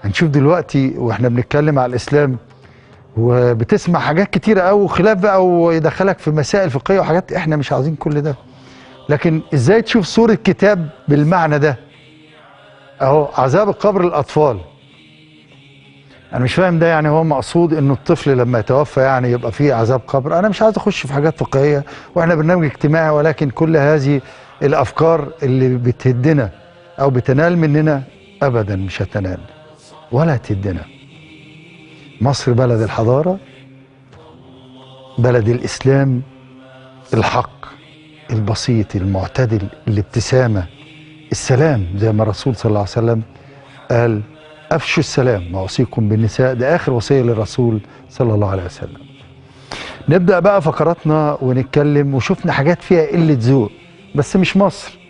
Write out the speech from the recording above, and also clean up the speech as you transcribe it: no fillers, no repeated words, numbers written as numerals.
هنشوف دلوقتي واحنا بنتكلم على الاسلام وبتسمع حاجات كتيره قوي وخلاف بقى ويدخلك في مسائل فقهيه وحاجات، احنا مش عاوزين كل ده. لكن ازاي تشوف صورة كتاب بالمعنى ده؟ اهو عذاب القبر للاطفال. انا مش فاهم ده، يعني هو مقصود انه الطفل لما يتوفى يعني يبقى فيه عذاب قبر؟ انا مش عايز اخش في حاجات فقهيه واحنا برنامج اجتماعي، ولكن كل هذه الافكار اللي بتهدنا او بتنال مننا ابدا مش هتنال ولا هتهدنا. مصر بلد الحضاره، بلد الاسلام الحق البسيط المعتدل، الابتسامه، السلام، زي ما الرسول صلى الله عليه وسلم قال افشوا السلام واوصيكم بالنساء. ده اخر وصيه للرسول صلى الله عليه وسلم. نبدا بقى فقراتنا ونتكلم، وشفنا حاجات فيها قله ذوق، بس مش مصر.